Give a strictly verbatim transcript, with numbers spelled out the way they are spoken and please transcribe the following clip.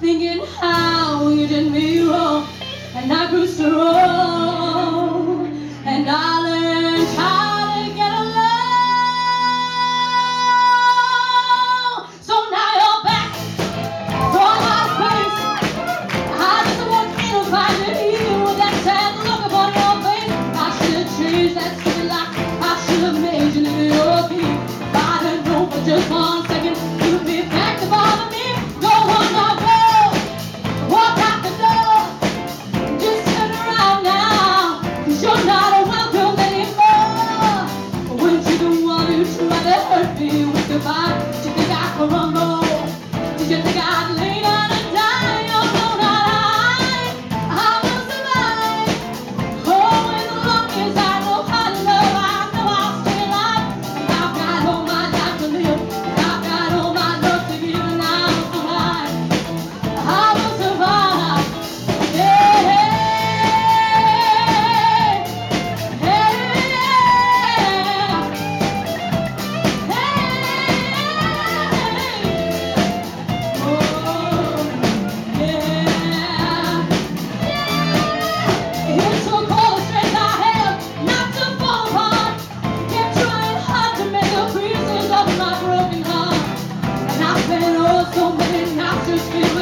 thinking how you did me wrong, and I grew strong, and I learned how to get along. So now you're back from my face. I just walked in and find you here with that sad look upon your face. I should have changed that stupid lock. I should have made you live your key. If I didn't know for just one second you'd be back to bother me. Go on now, girl, walk out the door. Just turn around now, 'cause you're not welcome anymore. Weren't you the one who tried to hurt me with goodbye? Did you think I could rumble? Did you think I'd lay down and die? Oh, no, not I. I will survive. Oh, as long as I know how to love, I know I'll stay alive. I've got all my life to live. I've got all my love to give, and I will survive. I will survive. Yeah. It took all the strength I had not to fall apart. Kept trying hard to make the pieces of my broken heart. And I spent oh so many nights just feeling